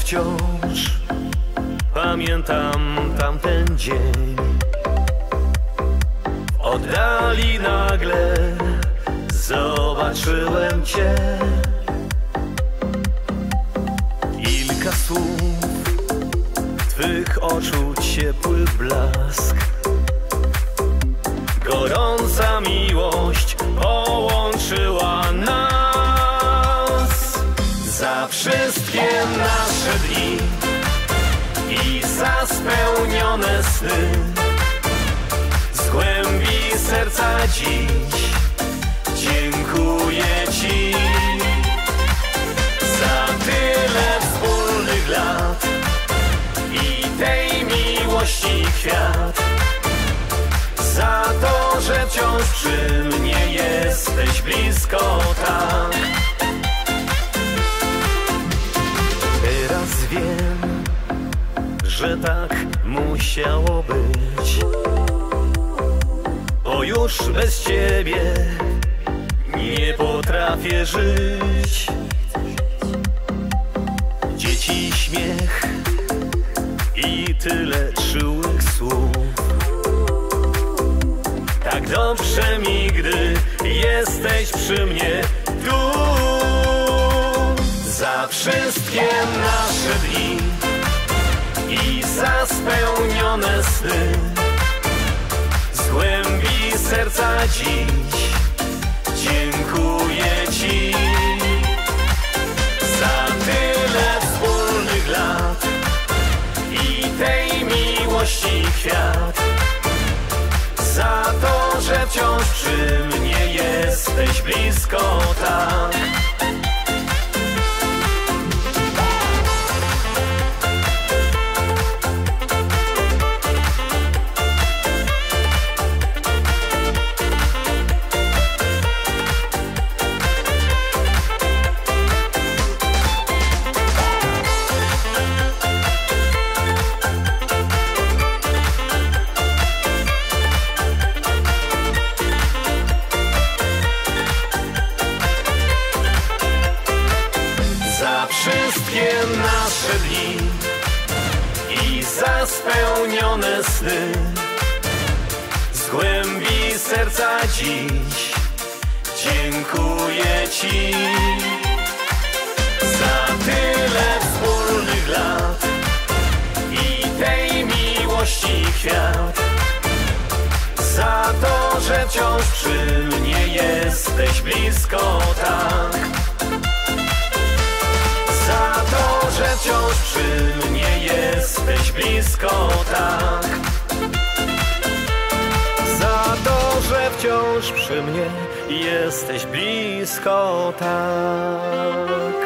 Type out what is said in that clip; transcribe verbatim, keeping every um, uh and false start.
wciąż pamiętam tamten dzień. W oddali nagle zobaczyłem Cię. Kilka słów, Twych oczu ciepły blask, gorąca miłość połączyła nas. Za wszystkie nasze dni i za spełnione sny, z głębi serca dziś dziękuję Ci. Za tyle wspólnych lat i tej miłości kwiat, za to, że wciąż przy mnie jesteś blisko tak. Teraz wiem, że tak musiało być, bo już bez Ciebie nie potrafię żyć. Dzieci śmiech i tyle czułych słów, tak dobrze mi, gdy jesteś przy mnie tu. Za wszystkie nasze dni i za spełnione sny, z głębi serca dziś dziękuję Ci. Za tyle wspólnych lat i tej miłości kwiat, za to, że wciąż przy mnie jesteś blisko tak. Wszystkie nasze dni i za spełnione sny, z głębi serca dziś dziękuję Ci. Za tyle wspólnych lat i tej miłości kwiat, za to, że wciąż przy mnie jesteś blisko tak. Za to, że wciąż przy mnie jesteś blisko tak. Za to, że wciąż przy mnie jesteś blisko tak.